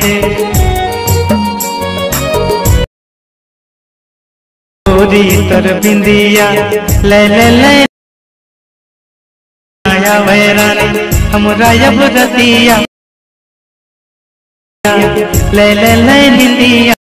रे गोरी तर बिंदिया ले ले ले आया वैरानी हमरा अब रतिया ले ले ले बिंदिया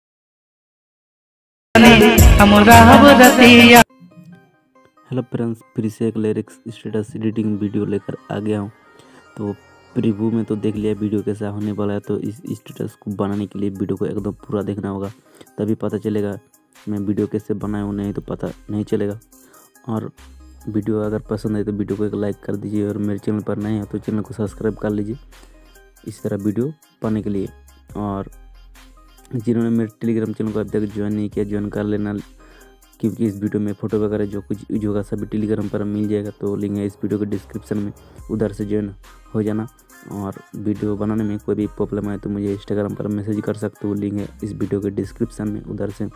हमरा अब रतिया। हेलो फ्रेंड्स, फिर से एक लिरिक्स स्टेटस एडिटिंग वीडियो लेकर आ गया हूँ। तो प्रीव्यू में तो देख लिया वीडियो कैसा होने वाला है। तो इस स्टेटस को बनाने के लिए वीडियो को एकदम पूरा देखना होगा, तभी पता चलेगा मैं वीडियो कैसे बनाया हूँ, नहीं तो पता नहीं चलेगा। और वीडियो अगर पसंद है तो वीडियो को एक लाइक कर दीजिए, और मेरे चैनल पर नए हैं तो चैनल को सब्सक्राइब कर लीजिए इस तरह वीडियो पाने के लिए। और जिन्होंने मेरे टेलीग्राम चैनल को अभी तक ज्वाइन नहीं किया, ज्वाइन कर लेना, क्योंकि इस वीडियो में फ़ोटो वगैरह जो कुछ यूज होगा सभी टेलीग्राम पर मिल जाएगा। तो लिंक है इस वीडियो के डिस्क्रिप्शन में, उधर से ज्वाइन हो जाना। और वीडियो बनाने में कोई भी प्रॉब्लम आए तो मुझे इंस्टाग्राम पर मैसेज कर सकते हो, लिंक है इस वीडियो के डिस्क्रिप्शन में, उधर से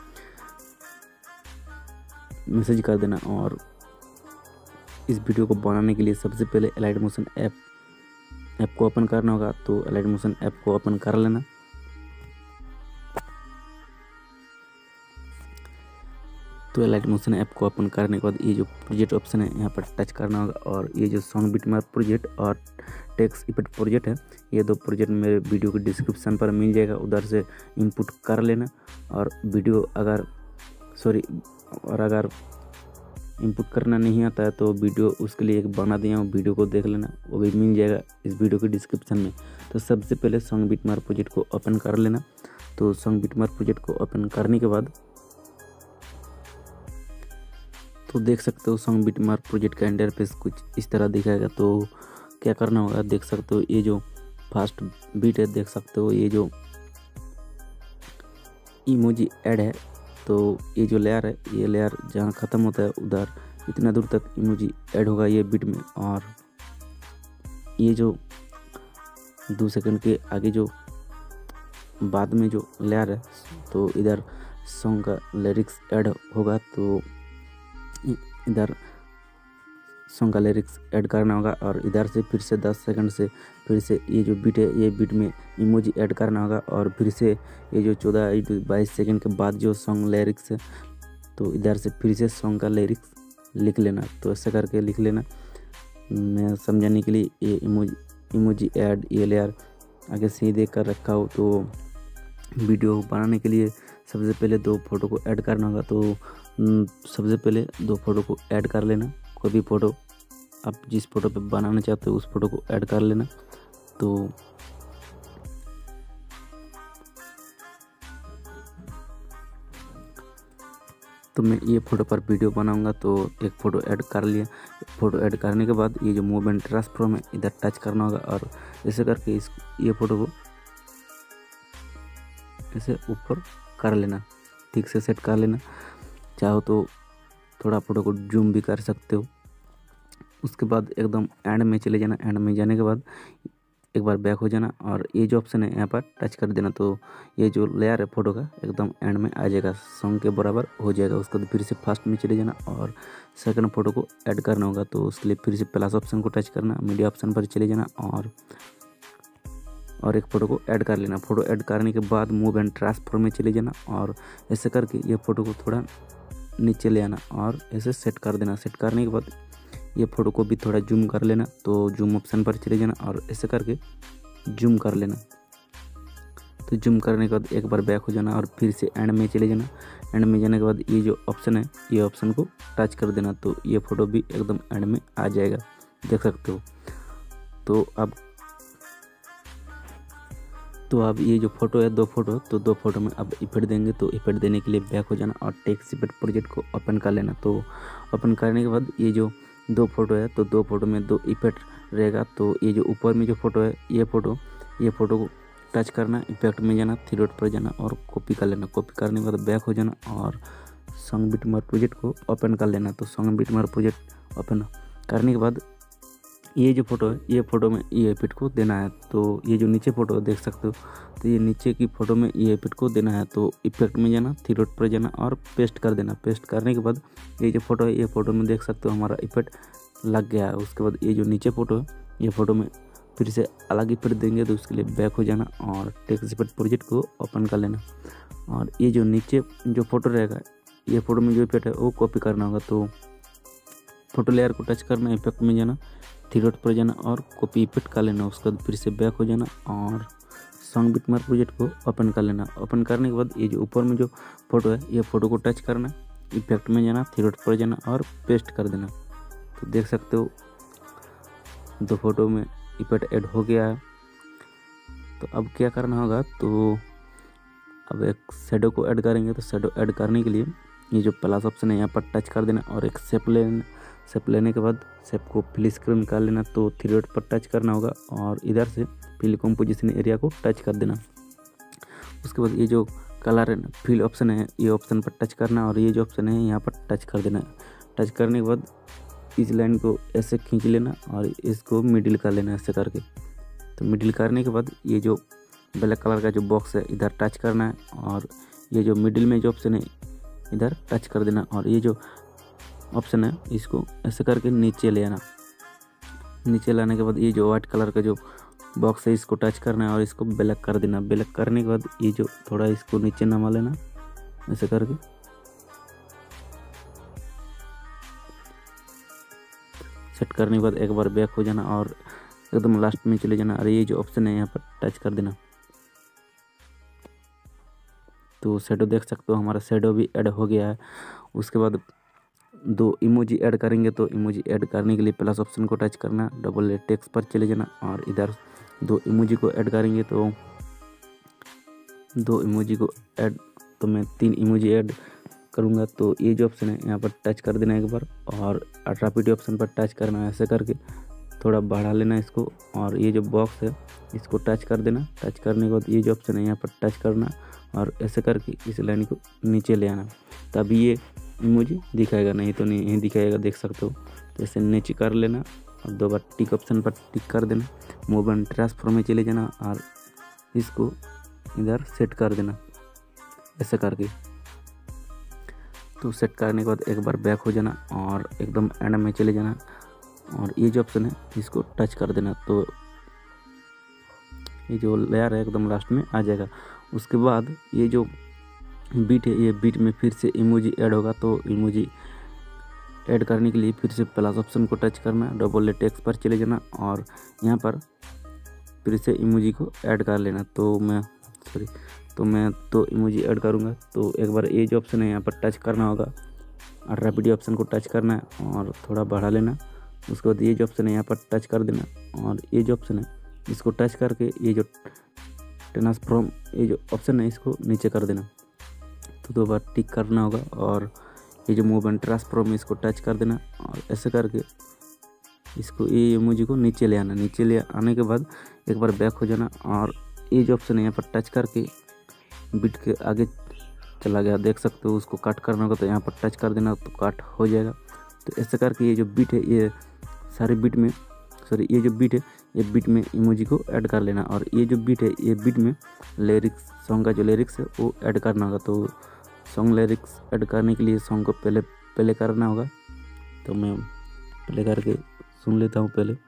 मैसेज कर देना। और इस वीडियो को बनाने के लिए सबसे पहले एलाइट मोशन ऐप को ओपन करना होगा। तो एलाइट मोशन ऐप को ओपन कर लेना। तो एलाइट मोशन ऐप को ओपन करने के बाद ये जो प्रोजेक्ट ऑप्शन है यहाँ पर टच करना होगा, और ये जो सॉन्ग बिटमैप प्रोजेक्ट और टेक्स्ट इफेक्ट प्रोजेक्ट है, ये दो प्रोजेक्ट मेरे वीडियो के डिस्क्रिप्शन पर मिल जाएगा, उधर से इनपुट कर लेना। और वीडियो अगर इनपुट करना नहीं आता है तो वीडियो उसके लिए एक बना दिया हूँ, वीडियो को देख लेना, वो भी मिल जाएगा इस वीडियो के डिस्क्रिप्शन में। तो सबसे पहले सॉन्ग बिटमैप प्रोजेक्ट को ओपन कर लेना। तो सॉन्ग बिटमैप प्रोजेक्ट को ओपन करने के बाद तो देख सकते हो सॉन्ग बिटमैप प्रोजेक्ट का इंटरफेस कुछ इस तरह दिखाएगा। तो क्या करना होगा, देख सकते हो ये जो फास्ट बीट है, देख सकते हो ये जो इमोजी ऐड है, तो ये जो लेयर है, ये लेयर जहाँ ख़त्म होता है उधर इतना दूर तक इमोजी ऐड होगा ये बीट में। और ये जो 2 सेकंड के आगे जो बाद में जो लेयर है, तो इधर सॉन्ग का लिरिक्स ऐड होगा। तो इधर सॉन्ग का लिरिक्स ऐड करना होगा, और इधर से फिर से 10 सेकंड से फिर से ये जो बीट है, ये बीट में इमोजी ऐड करना होगा। और फिर से ये जो 14-22 सेकंड के बाद जो सॉन्ग लिरिक्स है, तो इधर से फिर से सॉन्ग का लिरिक्स लिख लेना। तो ऐसे करके लिख लेना। मैं समझाने के लिए ये इमोजी ऐड ये लेयर आगे से ही देख कर रखा हो। तो वीडियो बनाने के लिए सबसे पहले 2 फोटो को ऐड करना होगा। तो सबसे पहले 2 फोटो को ऐड कर लेना। कोई भी फ़ोटो आप जिस फोटो पे बनाना चाहते हो उस फोटो को ऐड कर लेना। तो मैं ये फ़ोटो पर वीडियो बनाऊंगा, तो एक फ़ोटो ऐड कर लिया। फ़ोटो ऐड करने के बाद ये जो मूव एंड ट्रांसफॉर्म है, इधर टच करना होगा, और ऐसे करके ये फ़ोटो को ऐसे ऊपर कर लेना, ठीक से सेट कर लेना। चाहो तो थोड़ा फ़ोटो को जूम भी कर सकते हो। उसके बाद एकदम एंड में चले जाना। एंड में जाने के बाद एक बार बैक हो जाना, और ये जो ऑप्शन है यहाँ पर टच कर देना। तो ये जो लेयर है फ़ोटो का एकदम एंड में आ जाएगा, सॉन्ग के बराबर हो जाएगा। उसके बाद फिर से फास्ट में चले जाना, और सेकंड फ़ोटो को ऐड करना होगा। तो उसके लिए फिर से प्लस ऑप्शन को टच करना, मीडिया ऑप्शन पर चले जाना, और एक फ़ोटो को ऐड कर लेना। फ़ोटो ऐड करने के बाद मूव एंड ट्रांसफॉर्म में चले जाना, और ऐसे करके ये फ़ोटो को थोड़ा नीचे ले आना और ऐसे सेट कर देना। सेट करने के बाद ये फ़ोटो को भी थोड़ा जूम कर लेना। तो जूम ऑप्शन पर चले जाना, और ऐसे करके जूम कर लेना। तो जूम करने के बाद एक बार बैक हो जाना, और फिर से एंड में चले जाना। एंड में जाने के बाद ये जो ऑप्शन है, ये ऑप्शन को टच कर देना। तो ये फ़ोटो भी एकदम एंड में आ जाएगा, देख सकते हो। तो अब ये जो फ़ोटो है 2 फोटो, तो 2 फोटो में अब इफेक्ट देंगे। तो इफेक्ट देने के लिए बैक हो जाना, और टेक्स्ट इफेक्ट प्रोजेक्ट को ओपन कर लेना। तो ओपन करने के बाद ये जो 2 फोटो है, तो 2 फोटो में 2 इफेक्ट रहेगा। तो ये जो ऊपर में जो फ़ोटो है, ये फ़ोटो को टच करना, इफेक्ट में जाना, 3 डॉट पर जाना और कॉपी कर लेना। कॉपी करने के बाद बैक हो जाना, और सॉन्ग बिटमैप प्रोजेक्ट को ओपन कर लेना। तो सॉन्ग बिटमैप प्रोजेक्ट ओपन करने के बाद ये जो फ़ोटो है, ये फ़ोटो में ये इफेक्ट को देना है। तो ये जो नीचे फ़ोटो देख सकते हो, तो ये नीचे की फ़ोटो में ये इफेक्ट को देना है। तो इफेक्ट में जाना, 3 डॉट पर जाना और पेस्ट कर देना। पेस्ट करने के बाद ये जो फ़ोटो है, ये फ़ोटो में देख सकते हो हमारा इफेक्ट लग गया है। उसके बाद ये जो नीचे फ़ोटो है, ये फ़ोटो में फिर से अलग ही फिट देंगे, तो उसके लिए बैक हो जाना और टेक्स्ट इफेक्ट प्रोजेक्ट को ओपन कर लेना। और ये जो नीचे जो फोटो रहेगा, ये फोटो में जो इफेक्ट है वो कॉपी करना होगा। तो फोटो लेयर को टच करना, इफेक्ट में जाना, थ्री डॉट पर जाना और कॉपी इफेक्ट कर लेना। उसके बाद फिर से बैक हो जाना और सॉन्ग बिटमार्क प्रोजेक्ट को ओपन कर लेना। ओपन करने के बाद ये जो ऊपर में जो फोटो है, ये फोटो को टच करना, इफेक्ट में जाना, थ्री डॉट पर जाना और पेस्ट कर देना। तो देख सकते हो दो फोटो में इफेक्ट ऐड हो गया है। तो अब क्या करना होगा, तो अब एक शेडो को ऐड करेंगे। तो शेडो ऐड करने के लिए ये जो प्लस ऑप्शन है यहाँ पर टच कर देना और एक शेप लेने के बाद शेप को फिल स्क्रीन कर लेना। तो थ्री डॉट पर टच करना होगा और इधर से फिल कंपोजिशन एरिया को टच कर देना। उसके बाद ये जो कलर है ना, फिल ऑप्शन है, ये ऑप्शन पर टच करना और ये जो ऑप्शन है यहाँ पर टच कर देना। टच करने के बाद इस लाइन को ऐसे खींच लेना और इसको मिडिल कर लेना ऐसे करके। तो मिडिल करने के बाद ये जो ब्लैक कलर का जो बॉक्स है इधर टच करना है और ये जो मिडिल में जो ऑप्शन है इधर टच कर देना और ये जो ऑप्शन है इसको ऐसे करके नीचे ले आना। नीचे लाने के बाद ये जो व्हाइट कलर का जो बॉक्स है इसको टच करना है और इसको ब्लैक कर देना। ब्लैक करने के बाद ये जो थोड़ा इसको नीचे नमा लेना ऐसे करके। सेट करने के बाद एक बार बैक हो जाना और एकदम लास्ट में चले जाना और ये जो ऑप्शन है यहाँ पर टच कर देना। तो शेडो देख सकते हो हमारा शेडो भी ऐड हो गया है। उसके बाद दो इमोजी ऐड करेंगे। तो इमोजी ऐड करने के लिए प्लस ऑप्शन को टच करना, डबल टेक्स्ट पर चले जाना और इधर दो इमोजी को ऐड करेंगे। तो दो इमोजी को ऐड, तो मैं 3 इमोजी ऐड करूँगा। तो ये जो ऑप्शन है यहाँ पर टच कर देना एक बार और अट्रैक्टिव ऑप्शन पर टच करना, ऐसे करके थोड़ा बढ़ा लेना इसको और ये जो बॉक्स है इसको टच कर देना। टच करने के बाद ये जो ऑप्शन है यहाँ पर टच करना और ऐसे करके इस लाइन को नीचे ले आना, तभी ये इमोजी दिखाएगा, नहीं तो नहीं दिखाएगा, देख सकते हो। तो ऐसे नीचे कर लेना और 2 बार टिक ऑप्शन पर टिक कर देना, मूव एंड ट्रांसफॉर्म में चले जाना और इसको इधर सेट कर देना ऐसे करके। तो सेट करने के बाद एक बार बैक हो जाना और एकदम एंड में चले जाना और ये जो ऑप्शन है इसको टच कर देना। तो ये जो लेयर है एकदम लास्ट में आ जाएगा। उसके बाद ये जो बीट है, ये बीट में फिर से इमोजी ऐड होगा। तो इमोजी ऐड करने के लिए फिर से प्लस ऑप्शन को टच करना, डबल टेक्स्ट पर चले जाना और यहाँ पर फिर से इमोजी को ऐड कर लेना। तो मैं तो इमोजी ऐड करूँगा। तो एक बार ये जो ऑप्शन है यहाँ पर टच करना होगा और रैपिड ऑप्शन को टच करना है और थोड़ा बढ़ा लेना। उसके बाद ये जो ऑप्शन है यहाँ पर टच कर देना और ये जो ऑप्शन है इसको टच करके ये जो ट्रांसफॉर्म ये जो ऑप्शन है इसको नीचे कर देना। तो 2 बार टिक करना होगा और ये जो मूव एंड ट्रांसफॉर्म इसको टच कर देना और ऐसे करके इसको ये इमोजी को नीचे ले आना। नीचे ले आने के बाद एक बार बैक हो जाना और ये जो ऑप्शन है यहाँ पर टच करके बिट के आगे चला गया, देख सकते हो। उसको कट करना होगा तो यहाँ पर टच कर देना, तो कट हो जाएगा। तो ऐसे करके ये जो बीट है ये सारे बीट में ये जो बीट है ये बीट में इमोजी को ऐड कर लेना और ये जो बीट है ये बीट में लिरिक्स, सॉन्ग का जो लिरिक्स है वो ऐड करना होगा। तो सॉन्ग लिरिक्स ऐड करने के लिए सॉन्ग को पहले करना होगा। तो मैं प्ले करके सुन लेता हूँ पहले।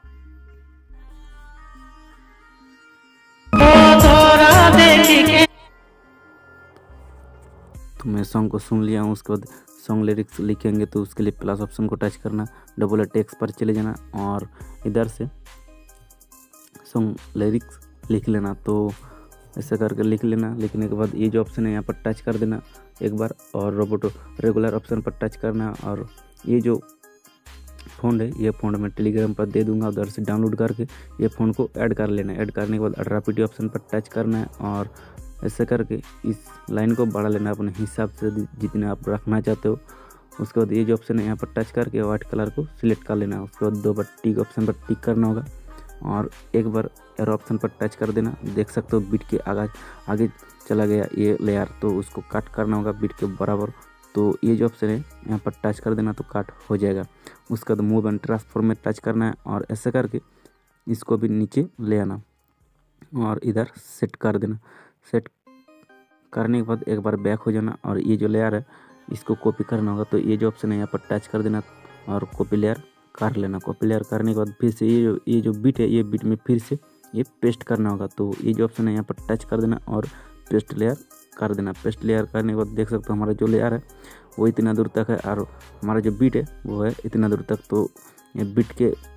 तो मैं सॉन्ग को सुन लिया हूँ। उसके बाद सॉन्ग लिरिक्स लिखेंगे तो उसके लिए प्लस ऑप्शन को टच करना, डबल टेक्स्ट पर चले जाना और इधर से सॉन्ग लिरिक्स लिख लेना। तो ऐसे करके लिख लेना। लिखने के बाद ये जो ऑप्शन है यहाँ पर टच कर देना एक बार और रोबोट रेगुलर ऑप्शन पर टच करना और ये जो फ़ॉन्ट है ये फ़ॉन्ट मैं टेलीग्राम पर दे दूंगा, उधर से डाउनलोड करके ये फ़ॉन्ट को ऐड कर लेना। ऐड करने के बाद अट्रैक्टिव ऑप्शन पर टच करना है और ऐसे करके इस लाइन को बढ़ा लेना अपने हिसाब से जितने आप रखना चाहते हो। उसके बाद ये जो ऑप्शन है यहाँ पर टच करके व्हाइट कलर को सिलेक्ट कर लेना। उसके बाद 2 बार टिक ऑप्शन पर टिक करना होगा और एक बार एरो ऑप्शन पर टच कर देना। देख सकते हो बीट के आगे चला गया ये लेयर, तो उसको कट करना होगा बीट के बराबर। तो ये जो ऑप्शन है यहाँ पर टच कर देना तो कट हो जाएगा। उसके बाद मूव एंड ट्रांसफॉर्म में टच करना है और ऐसे करके इसको भी नीचे ले आना और इधर सेट कर देना। सेट करने के बाद एक बार बैक हो जाना और ये जो लेयर है इसको कॉपी करना होगा। तो ये जो ऑप्शन है यहाँ पर टच कर देना और कॉपी लेयर कर लेना। कॉपी लेयर करने के बाद फिर से ये जो बीट है ये बीट में फिर से ये पेस्ट करना होगा। तो ये जो ऑप्शन है यहाँ पर टच कर देना और पेस्ट लेयर कर देना। पेस्ट लेयर करने के बाद देख सकते हो हमारा जो लेयर है वो इतना दूर तक है और हमारा जो बीट है वो है इतना दूर तक। तो ये बीट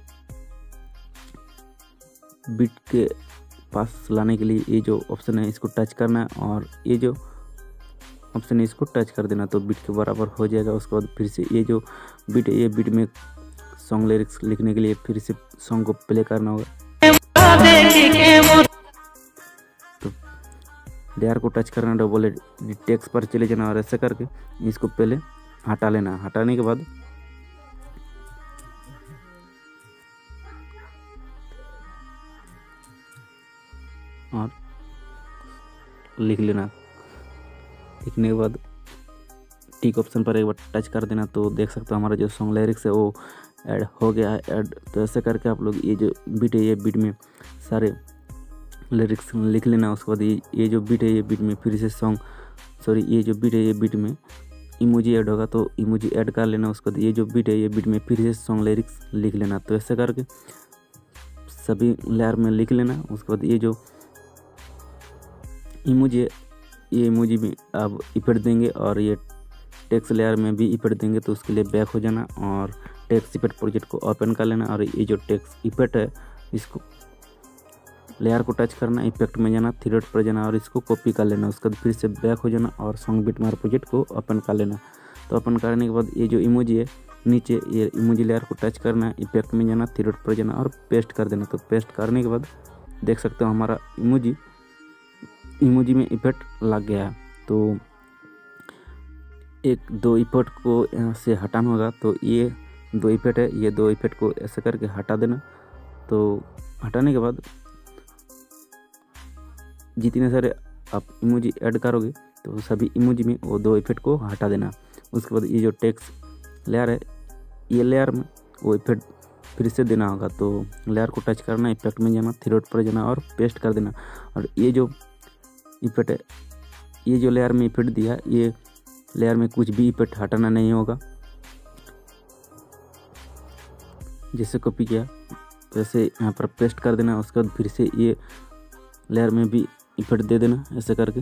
के पास लाने के लिए ये जो ऑप्शन है इसको टच करना है और ये जो ऑप्शन है इसको टच कर देना, तो बीट के बराबर हो जाएगा। उसके बाद फिर से ये जो बीट है ये बीट में सॉन्ग लिरिक्स लिखने के लिए फिर से सॉन्ग को प्ले करना होगा। तो लेयर को टच करना, डबल टेक्स्ट पर चले जाना और ऐसे करके इसको पहले हटा लेना। हटाने के बाद और लिख लेना। लिखने के बाद टिक ऑप्शन पर एक बार टच कर देना, तो देख सकते हो हमारा जो सॉन्ग लिरिक्स है वो ऐड हो गया है ऐड। तो ऐसे करके आप लोग ये जो बीट है ये बीट में सारे लिरिक्स लिख लेना। उसके बाद ये जो बीट है ये बीट में फिर से ये जो बीट है ये बीट में इमोजी ऐड होगा तो इमोजी ऐड कर लेना। उसके बाद ये जो बीट है ये बीट में फिर से सॉन्ग लिरिक्स लिख लेना। तो ऐसे करके सभी लेयर में लिख लेना। उसके बाद ये जो इमोजी है ये इमोजी में आप इफेक्ट देंगे और ये टेक्स्ट लेयर में भी इफेक्ट देंगे। तो उसके लिए बैक हो जाना और टेक्स्ट इफेक्ट प्रोजेक्ट को ओपन कर लेना और ये जो टेक्स्ट इफेक्ट है इसको लेयर को टच करना, इफेक्ट में जाना, थ्री डॉट पर जाना और इसको कॉपी कर लेना। उसके बाद फिर से बैक हो जाना और सॉन्ग बिटमार्क प्रोजेक्ट को ओपन कर लेना। तो ओपन करने के बाद ये जो इमोजी है नीचे ये इमोजी लेयर को टच करना, इफेक्ट में जाना, थ्री डॉट पर जाना और पेस्ट कर देना। तो पेस्ट करने के बाद देख सकते हो हमारा इमोजी में इफेक्ट लग गया है। तो एक दो इफेक्ट को यहाँ से हटाना होगा। तो ये दो इफेक्ट है, ये दो इफेक्ट को ऐसे करके हटा देना। तो हटाने के बाद जितने सारे आप इमोजी ऐड करोगे तो सभी इमोजी में वो दो इफेक्ट को हटा देना। उसके बाद ये जो टेक्स्ट लेयर है ये लेयर में वो इफेक्ट फिर से देना होगा। तो लेयर को टच करना, इफेक्ट में जाना, थ्री डॉट पर जाना और पेस्ट कर देना। और ये जो इफेक्ट है ये जो लेयर में इफेक्ट दिया ये लेयर में कुछ भी इफेक्ट हटाना नहीं होगा। जैसे कॉपी किया वैसे यहाँ पर पेस्ट कर देना। उसके बाद फिर से ये लेयर में भी इफेक्ट दे देना ऐसे करके।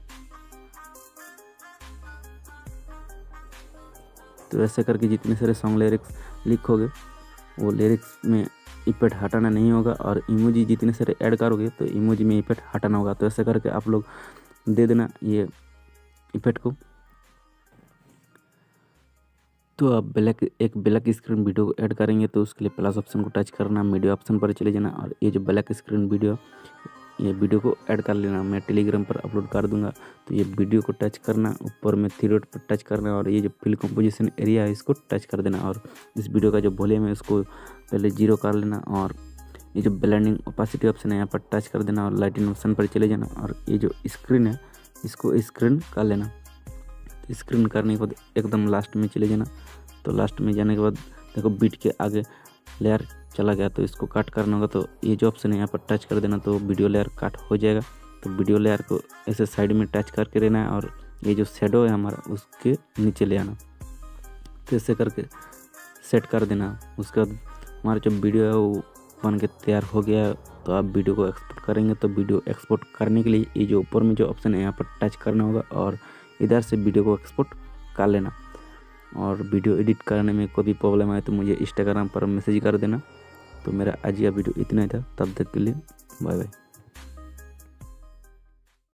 तो ऐसे करके जितने सारे सॉन्ग लिरिक्स लिखोगे वो लिरिक्स में इफेक्ट हटाना नहीं होगा और इमोजी जितने सारे ऐड करोगे तो इमोजी में इफेक्ट हटाना होगा। तो ऐसे करके आप लोग दे देना ये इफेक्ट को। तो आप एक ब्लैक स्क्रीन वीडियो को ऐड करेंगे तो उसके लिए प्लस ऑप्शन को टच करना, मीडिया ऑप्शन पर चले जाना और ये जो ब्लैक स्क्रीन वीडियो ये वीडियो को ऐड कर लेना। मैं टेलीग्राम पर अपलोड कर दूंगा। तो ये वीडियो को टच करना, ऊपर में थ्री डॉट पर टच करना और ये जो फिल कंपोजिशन एरिया है इसको टच कर देना और इस वीडियो का जो वॉल्यूम है उसको पहले 0 कर लेना और ये जो ब्लेंडिंग ओपेसिटी ऑप्शन है यहाँ पर टच कर देना और लाइटिंग ऑप्शन पर चले जाना और ये जो स्क्रीन है इसको स्क्रीन कर लेना। तो स्क्रीन करने के बाद एकदम लास्ट में चले जाना। तो लास्ट में जाने के बाद देखो बीट के आगे लेयर चला गया तो इसको कट करना होगा। तो ये जो ऑप्शन है यहाँ पर टच कर देना तो वीडियो लेयर कट हो जाएगा। तो वीडियो लेयर को ऐसे साइड में टच करके रहना है और ये जो शेडो है हमारा उसके नीचे ले आना। तो ऐसे करके सेट कर देना। उसके बाद हमारा जो वीडियो है वो बन के तैयार हो गया है। तो आप वीडियो को एक्सपोर्ट करेंगे तो वीडियो एक्सपोर्ट करने के लिए ये जो ऊपर में जो ऑप्शन है यहाँ पर टच करना होगा और इधर से वीडियो को एक्सपोर्ट कर लेना। और वीडियो एडिट करने में कोई भी प्रॉब्लम आए तो मुझे इंस्टाग्राम पर मैसेज कर देना। तो मेरा आज का वीडियो इतना ही था, तब तक के लिए बाय बाय।